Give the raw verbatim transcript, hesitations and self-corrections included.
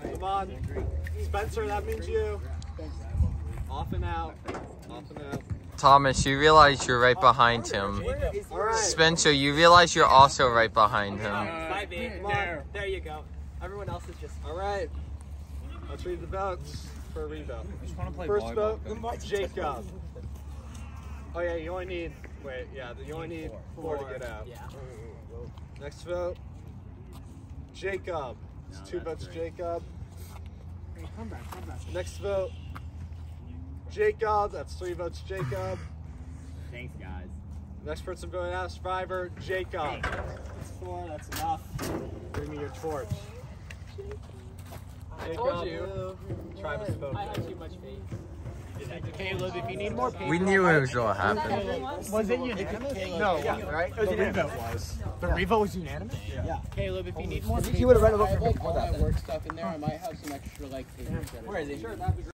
Come on. Spencer, that means you. Off and out. Off and out. Thomas, you realize you're right behind him. All right. Spencer, you realize you're also right behind him. Might be. Come on. There you go. Everyone else is just. All right. Let's read the votes for a revote. I just want to play First volleyball. vote, Jacob. Oh yeah, you only need, wait, yeah, you only need four to get out. Yeah. Next vote, Jacob. It's two votes, Jacob. Come back, come back. Next vote, Jacob. That's three votes, Jacob. Thanks, guys. Next person voting out, Survivor, Jacob. That's four, that's enough. Bring me your torch. I told you. Travis vote. I have too much faith. Caleb, if you need more paper. We knew it was gonna happen. Was it unanimous? No, yeah, right? The revote was. The revote was unanimous? Yeah. Caleb, if you need more paper. He would have read a book I have for like me all before my that. work stuff in there. I might have some extra like papers. Where is he? Sure, that'd be great.